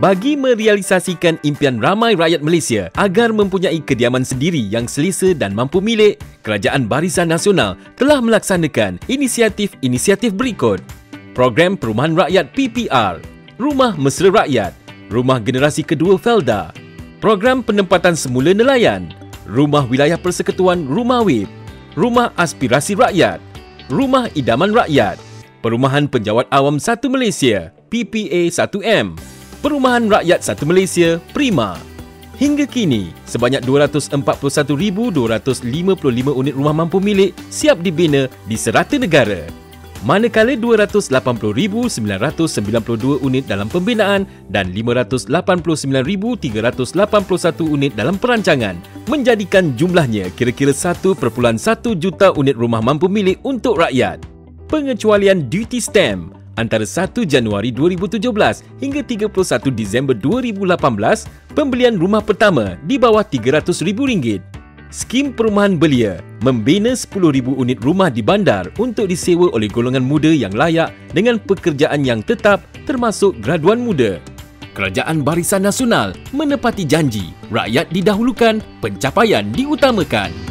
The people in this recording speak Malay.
Bagi merealisasikan impian ramai rakyat Malaysia agar mempunyai kediaman sendiri yang selesa dan mampu milik, Kerajaan Barisan Nasional telah melaksanakan inisiatif-inisiatif berikut. Program Perumahan Rakyat PPR, Rumah Mesra Rakyat, Rumah Generasi Kedua Felda, Program Penempatan Semula Nelayan, Rumah Wilayah Persekutuan Rumah WIP, Rumah Aspirasi Rakyat, Rumah Idaman Rakyat, Perumahan Penjawat Awam 1 Malaysia PPA 1M, Perumahan Rakyat 1 Malaysia Prima. Hingga kini, sebanyak 241,255 unit rumah mampu milik siap dibina di serata negara. Manakala 280,992 unit dalam pembinaan dan 589,381 unit dalam perancangan, menjadikan jumlahnya kira-kira 1.1 juta unit rumah mampu milik untuk rakyat. Pengecualian duty stamp antara 1 Januari 2017 hingga 31 Disember 2018, pembelian rumah pertama di bawah RM300,000. Skim Perumahan Belia membina 10,000 unit rumah di bandar untuk disewa oleh golongan muda yang layak dengan pekerjaan yang tetap termasuk graduan muda. Kerajaan Barisan Nasional menepati janji, rakyat didahulukan, pencapaian diutamakan.